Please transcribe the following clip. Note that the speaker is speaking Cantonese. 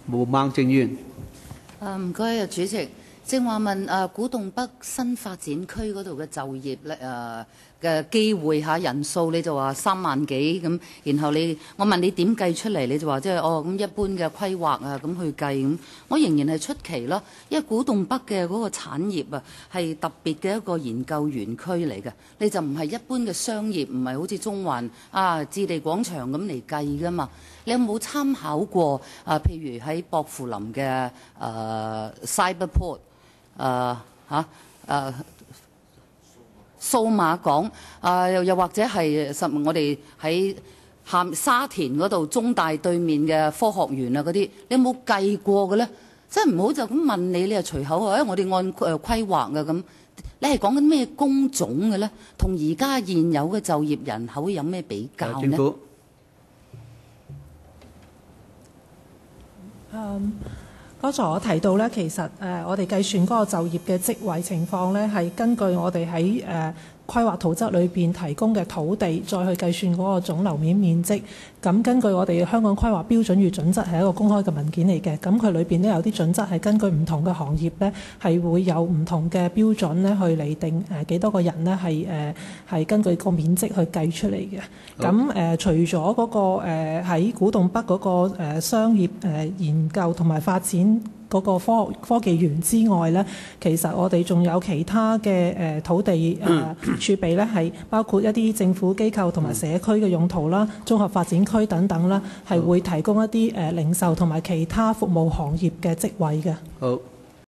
毛孟靜議員。 唔該啊，主席。正話問古洞北新發展區嗰度嘅就業咧嘅機會人數，你就話3萬幾咁，然後我問你點計出嚟，你就話即係咁一般嘅規劃啊咁去計咁，我仍然係出奇咯，因為古洞北嘅嗰個產業啊係特別嘅一個研究園區嚟嘅，你就唔係一般嘅商業，唔係好似中環置地廣場咁嚟計噶嘛。你有冇參考過譬如喺薄扶林嘅Cyberport 數碼港又或者係我哋喺沙田嗰度中大對面嘅科學園嗰啲，你有冇計過嘅咧？即係唔好就咁問你，你又隨口話我哋按規劃嘅咁，你係講緊咩工種嘅咧？同而家現有嘅就業人口有咩比較呢？ 政府剛才我提到咧，其實我哋計算嗰個就業嘅職位情況咧，係根據我哋喺規劃圖則裏邊提供嘅土地，再去計算嗰個總樓面面積。咁根據我哋香港規劃標準與準則係一個公開嘅文件嚟嘅，咁佢裏邊咧有啲準則係根據唔同嘅行業咧係會有唔同嘅標準咧去釐定幾多個人咧係根據個面積去計出嚟嘅。咁除咗嗰個喺古洞北嗰個商業研究同埋發展嗰個科技園之外咧，其實我哋仲有其他嘅土地儲備咧，係包括一啲政府機構同埋社區嘅用途啦、綜合發展區等等啦，係會提供一啲零售同埋其他服務行業嘅職位嘅。 好。